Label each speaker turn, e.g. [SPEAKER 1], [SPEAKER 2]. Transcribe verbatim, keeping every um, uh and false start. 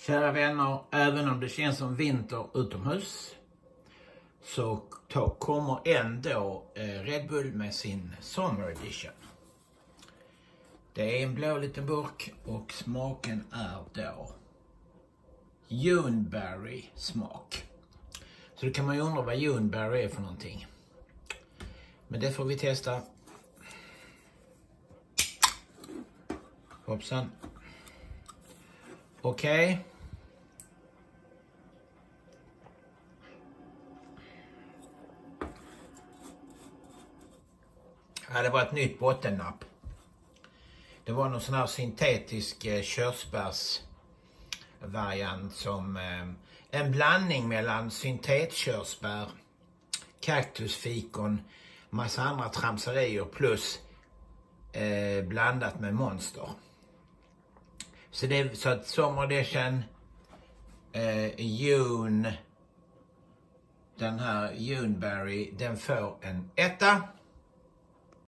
[SPEAKER 1] Kära vänner, även om det känns som vinter utomhus så kommer ändå Red Bull med sin Summer Edition. Det är en blå liten burk och smaken är då Juneberry smak. Så då kan man ju undra vad Juneberry är för någonting. Men det får vi testa. Hoppsan. Okej. Okay. Ja, det var ett nytt bottennapp. Det var någon sån här syntetisk eh, körsbärsvariant som eh, en blandning mellan syntetkörsbär, kaktusfikon, massa andra tramserier plus eh, blandat med Monster. Så det så att Summer Edition eh, June, den här Juneberry, den får en etta.